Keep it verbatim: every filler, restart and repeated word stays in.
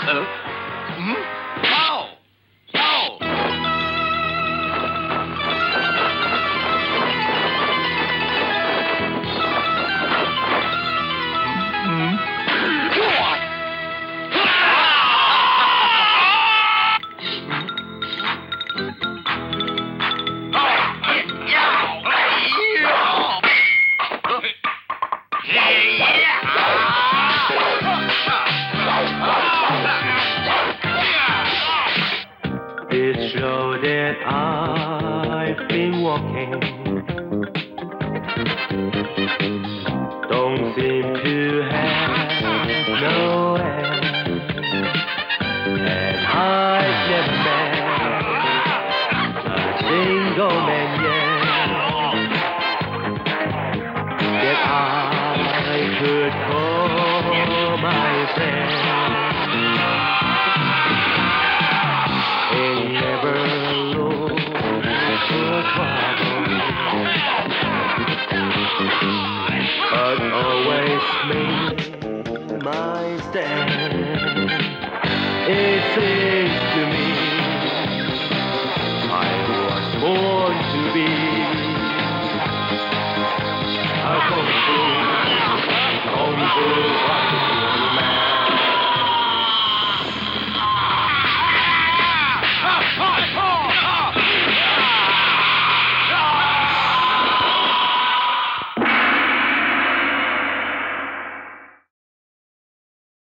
Uh, hmm? Ow! Ow! This road that I've been walking don't seem to have no end, and I've never met a single man yet that I could call my friend. He never looked for trouble, but always made my stand. It seems to me I was born to be a kung fu, kung fu fighter.